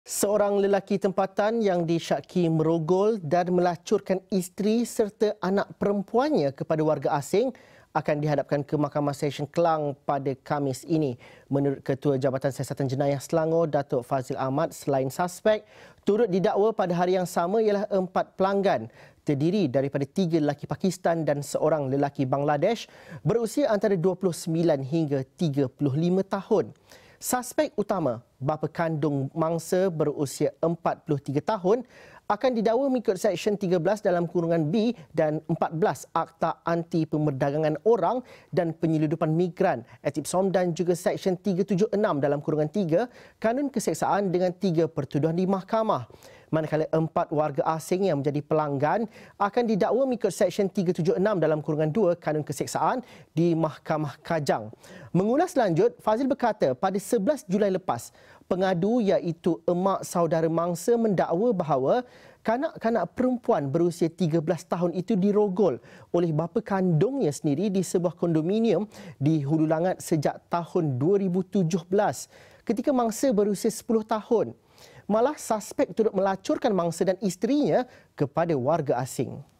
Seorang lelaki tempatan yang disyaki merogol dan melacurkan isteri serta anak perempuannya kepada warga asing akan dihadapkan ke Mahkamah Session Kelang pada Khamis ini. Menurut Ketua Jabatan Siasatan Jenayah Selangor, Datuk Fazil Ahmad, selain suspek, turut didakwa pada hari yang sama ialah 4 pelanggan terdiri daripada 3 lelaki Pakistan dan seorang lelaki Bangladesh berusia antara 29 hingga 35 tahun. Suspek utama, bapa kandung mangsa berusia 43 tahun, akan didakwa mengikut Seksyen 13 dalam kurungan B dan 14 Akta Anti Pemerdagangan Orang dan Penyeludupan Migran (ATIPSOM) dan juga Seksyen 376 dalam kurungan 3 Kanun Keseksaan dengan 3 pertuduhan di mahkamah. Manakala 4 warga asing yang menjadi pelanggan akan didakwa mengikut Seksyen 376 dalam kurungan 2 Kanun Keseksaan di Mahkamah Kajang. Mengulas lanjut, Fazil berkata pada 11 Julai lepas, pengadu iaitu emak saudara mangsa mendakwa bahawa kanak-kanak perempuan berusia 13 tahun itu dirogol oleh bapa kandungnya sendiri di sebuah kondominium di Hulu Langat sejak tahun 2017 ketika mangsa berusia 10 tahun. Malah suspek turut melacurkan mangsa dan isterinya kepada warga asing.